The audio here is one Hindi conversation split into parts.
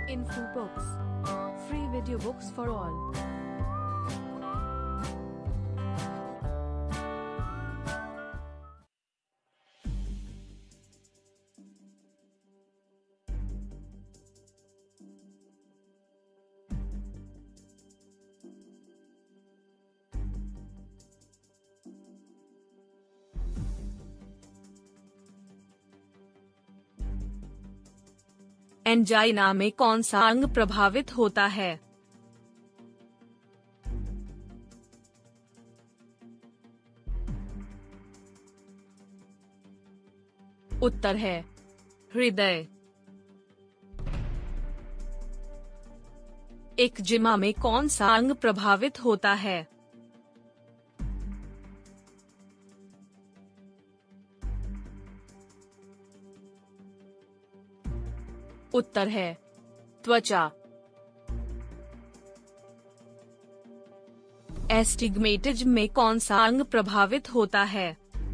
Info Books. Free video books for all. Angina में कौन सा अंग प्रभावित होता है? उत्तर है हृदय। एक्जिमा में कौन सा अंग प्रभावित होता है? उत्तर है त्वचा। एस्टिग्मेटिज्म में कौन सा अंग प्रभावित होता है?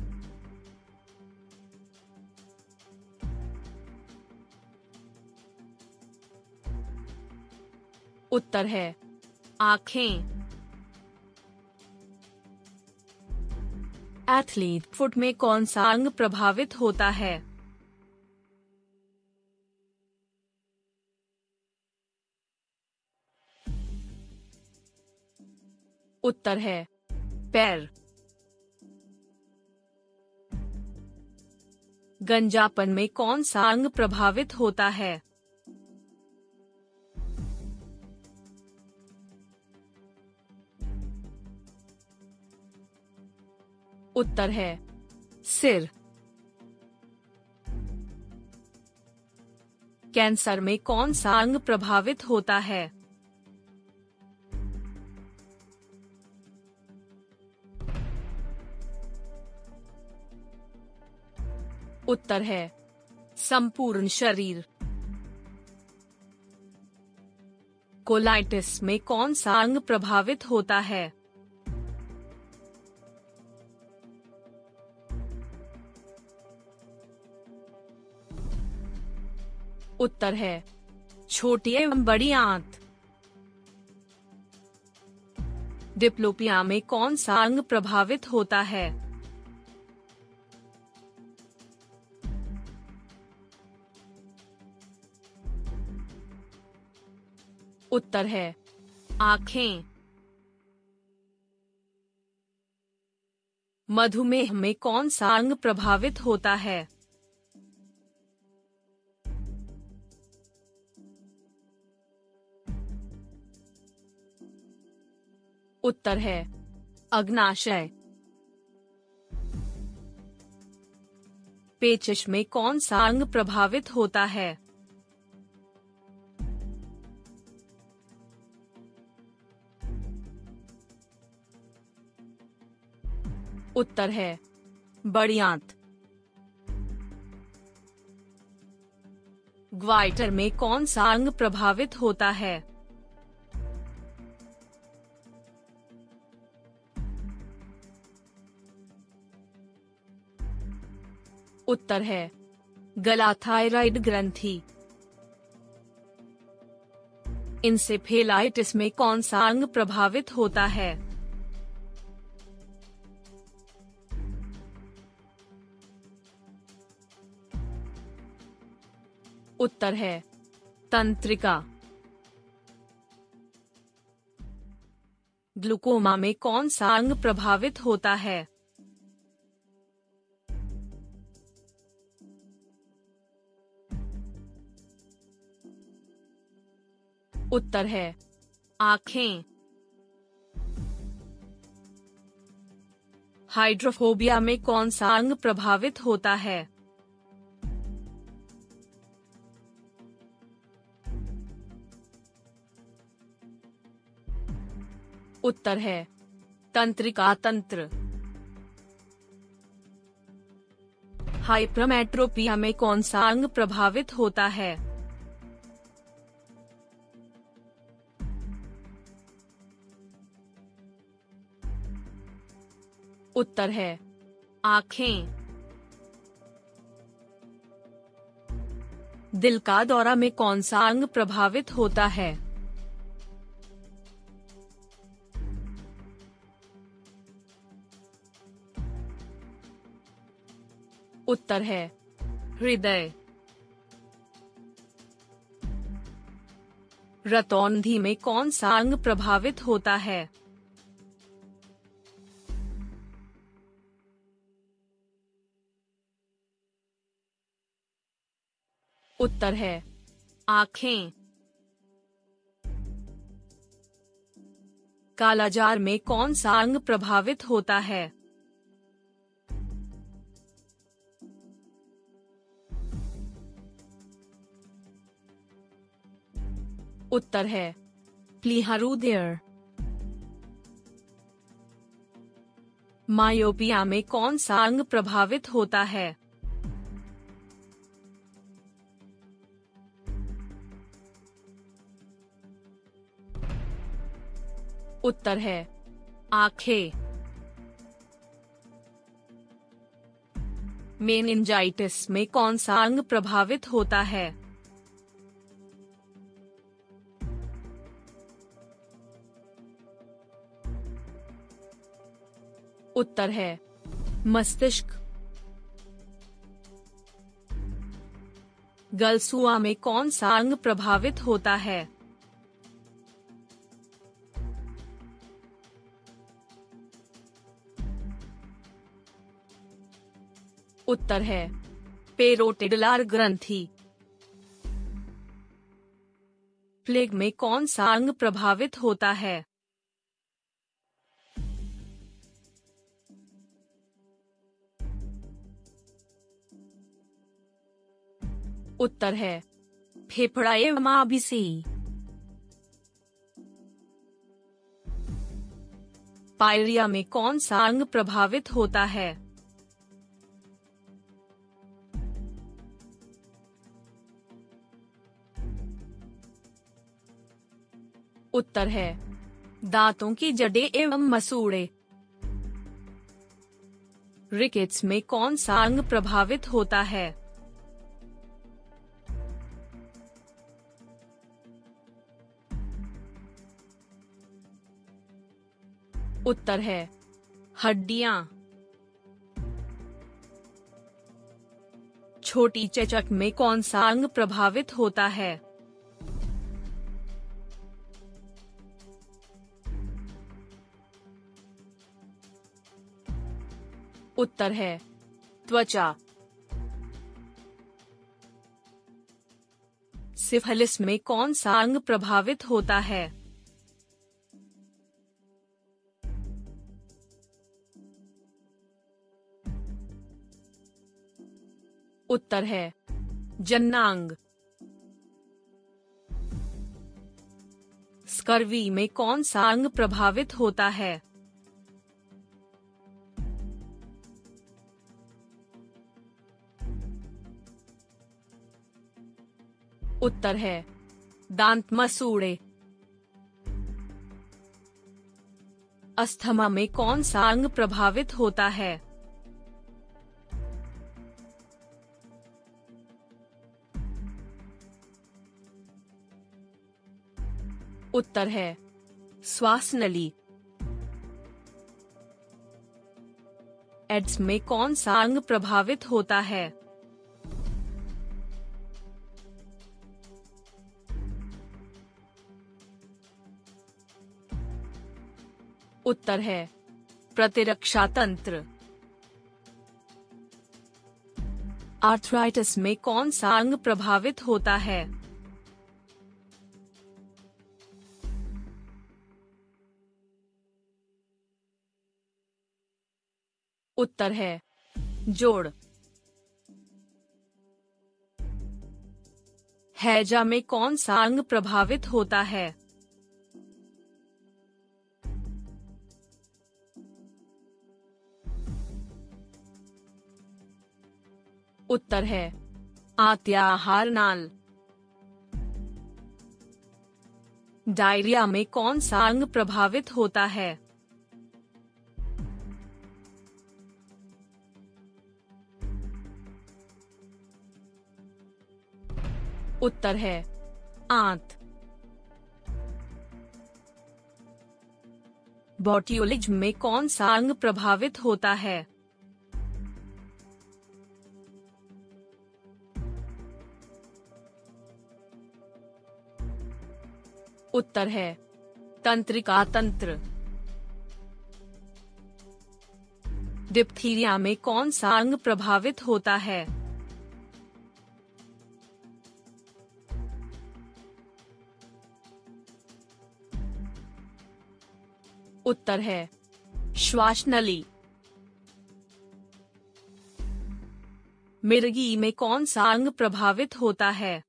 उत्तर है आँखें। एथलीट फुट में कौन सा अंग प्रभावित होता है? उत्तर है पैर। गंजापन में कौन सा अंग प्रभावित होता है? उत्तर है सिर। कैंसर में कौन सा अंग प्रभावित होता है? उत्तर है संपूर्ण शरीर। कोलाइटिस में कौन सा अंग प्रभावित होता है? उत्तर है छोटी एवं बड़ी आंत। डिप्लोपिया में कौन सा अंग प्रभावित होता है? उत्तर है आँखें। मधुमेह में कौन सा अंग प्रभावित होता है? उत्तर है अग्नाशय। पेचिश में कौन सा अंग प्रभावित होता है? उत्तर है बड़ी आंत। ग्वाइटर में कौन सा अंग प्रभावित होता है? उत्तर है गला थायराइड ग्रंथि। इंसेफेलाइटिस में कौन सा अंग प्रभावित होता है? उत्तर है तंत्रिका। ग्लूकोमा में कौन सा अंग प्रभावित होता है? उत्तर है आँखें। हाइड्रोफोबिया में कौन सा अंग प्रभावित होता है? उत्तर है तंत्रिका तंत्र। हाइपरमेट्रोपिया में कौन सा अंग प्रभावित होता है? उत्तर है आँखें। दिल का दौरा में कौन सा अंग प्रभावित होता है? उत्तर है हृदय। रतौंधी में कौन सा अंग प्रभावित होता है? उत्तर है आँखें। कालाजार में कौन सा अंग प्रभावित होता है? उत्तर है प्लीहा रुधिर। मायोपिया में कौन सा अंग प्रभावित होता है? उत्तर है आँखें। मेनिंजाइटिस में कौन सा अंग प्रभावित होता है? उत्तर है मस्तिष्क। गलसुआ में कौन सा अंग प्रभावित होता है? उत्तर है पेरोटिडुलर ग्रंथि। प्लेग में कौन सा अंग प्रभावित होता है? उत्तर है फेफड़ा एवं आबिसी। पायरिया में कौन सा अंग प्रभावित होता है? उत्तर है दांतों की जड़ें एवं मसूड़े। रिकेट्स में कौन सा अंग प्रभावित होता है? उत्तर है हड्डियां। छोटी चेचक में कौन सा अंग प्रभावित होता है? उत्तर है त्वचा। सिफिलिस में कौन सा अंग प्रभावित होता है? उत्तर है जननांग। स्कर्वी में कौन सा अंग प्रभावित होता है? उत्तर है दांत मसूड़े। अस्थमा में कौन सा अंग प्रभावित होता है? उत्तर है श्वास नली। एड्स में कौन सा अंग प्रभावित होता है? उत्तर है प्रतिरक्षा तंत्र। आर्थराइटिस में कौन सा अंग प्रभावित होता है? उत्तर है जोड़। हैजा में कौन सा अंग प्रभावित होता है? उत्तर है आत्याहार नाल। डायरिया में कौन सा अंग प्रभावित होता है? उत्तर है आंत। बोट्यूलिज्म में कौन सा अंग प्रभावित होता है? उत्तर है तंत्रिका तंत्र। डिप्थीरिया में कौन सा अंग प्रभावित होता है? उत्तर है श्वास नली। मिर्गी में कौन सा अंग प्रभावित होता है?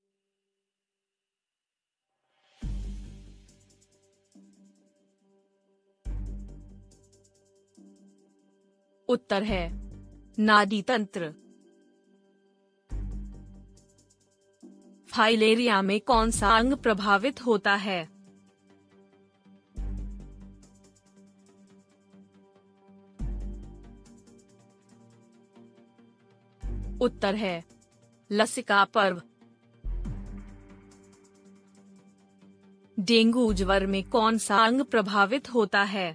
उत्तर है नाड़ी तंत्र। फाइलेरिया में कौन सा अंग प्रभावित होता है? उत्तर है लसिका पर्व। डेंगू ज्वर में कौन सा अंग प्रभावित होता है?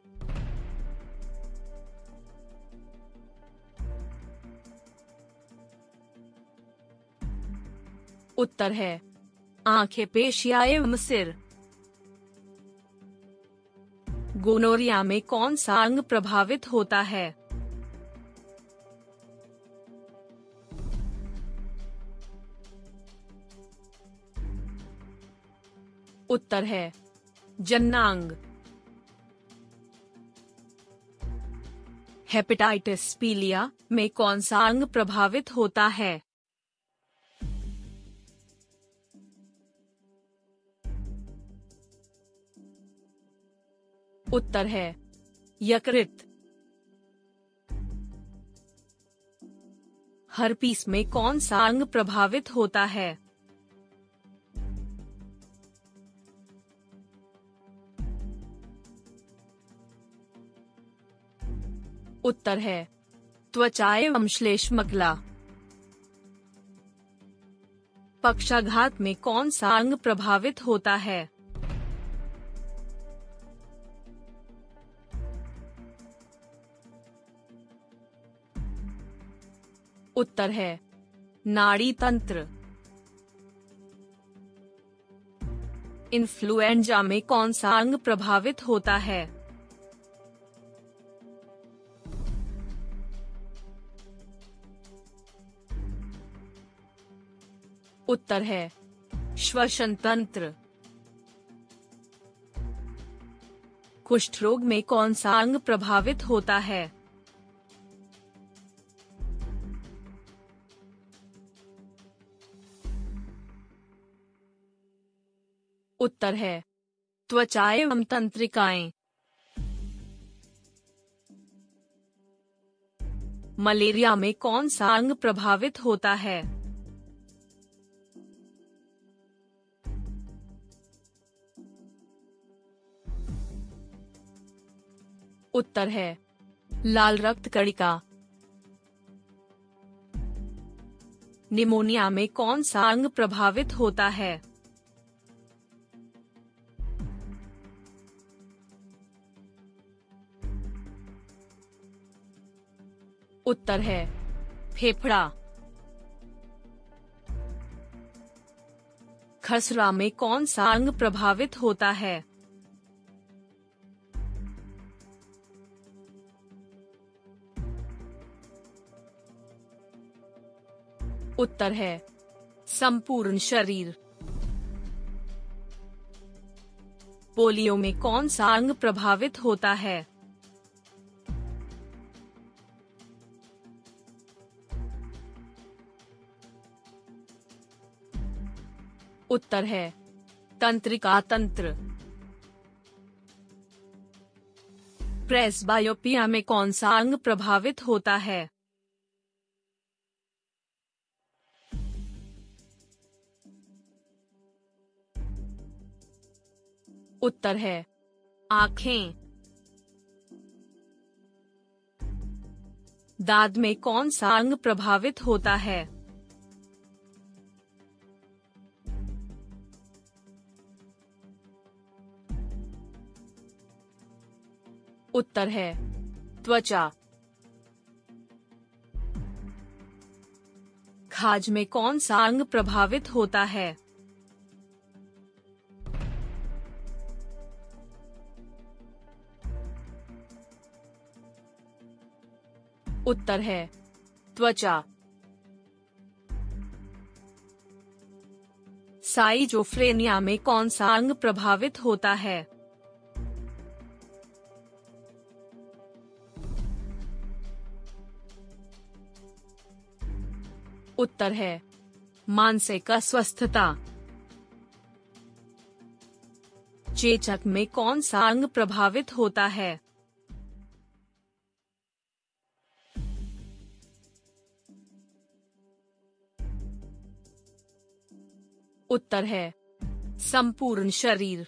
उत्तर है आंखें, पेशियां एवं सिर। गोनोरिया में कौन सा अंग प्रभावित होता है? उत्तर है जननांग। हेपेटाइटिस पीलिया में कौन सा अंग प्रभावित होता है? उत्तर है यकृत। हर्पीस में कौन सा अंग प्रभावित होता है? उत्तर है त्वचा एवं श्लेष्मकला। पक्षाघात में कौन सा अंग प्रभावित होता है? उत्तर है नाड़ी तंत्र। इन्फ्लुएंजा में कौन सा अंग प्रभावित होता है? उत्तर है श्वसन तंत्र। कुष्ठ रोग में कौन सा अंग प्रभावित होता है? उत्तर है त्वचा एवं तंत्रिकाएं। मलेरिया में कौन सा अंग प्रभावित होता है? उत्तर है लाल रक्त कणिका। निमोनिया में कौन सा अंग प्रभावित होता है? उत्तर है फेफड़ा। खसरा में कौन सा अंग प्रभावित होता है? उत्तर है संपूर्ण शरीर। पोलियो में कौन सा अंग प्रभावित होता है? उत्तर है तंत्रिका तंत्र। प्रेसबायोपिया में कौन सा अंग प्रभावित होता है? उत्तर है आंखें। दांत में कौन सा अंग प्रभावित होता है? उत्तर है त्वचा। खाज में कौन सा अंग प्रभावित होता है? उत्तर है त्वचा। साइजोफ्रेनिया में कौन सा अंग प्रभावित होता है? उत्तर है मानसिक अस्वस्थता। चेचक में कौन सा अंग प्रभावित होता है? उत्तर है संपूर्ण शरीर।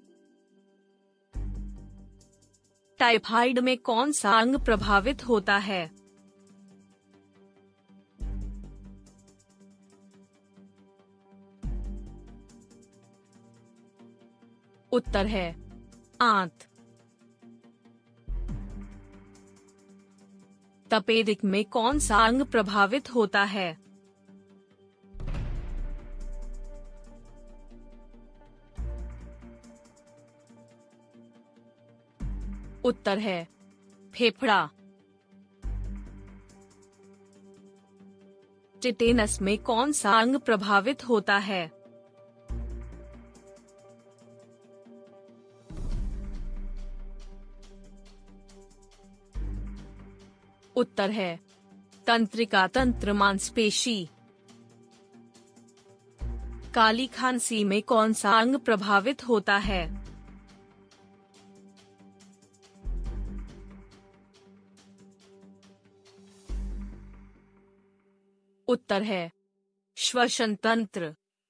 टाइफाइड में कौन सा अंग प्रभावित होता है? उत्तर है आंत। तपेदिक में कौन सा अंग प्रभावित होता है? उत्तर है फेफड़ा। टिटेनस में कौन सा अंग प्रभावित होता है? उत्तर है तंत्रिका तंत्र मांसपेशी। काली खांसी में कौन सा अंग प्रभावित होता है? उत्तर है श्वसन तंत्र।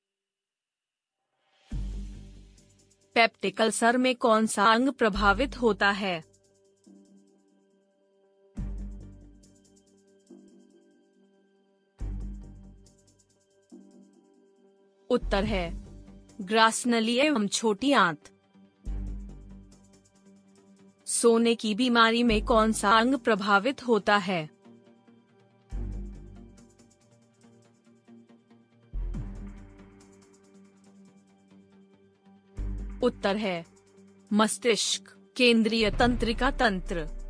पेप्टिक अल्सर में कौन सा अंग प्रभावित होता है? उत्तर है ग्रासनली एवं छोटी आंत। सोने की बीमारी में कौन सा अंग प्रभावित होता है? उत्तर है मस्तिष्क केंद्रीय तंत्रिका तंत्र।